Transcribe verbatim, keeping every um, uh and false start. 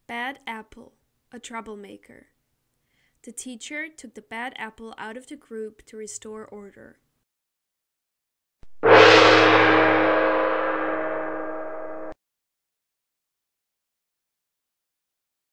Bad apple, a troublemaker. The teacher took the bad apple out of the group to restore order.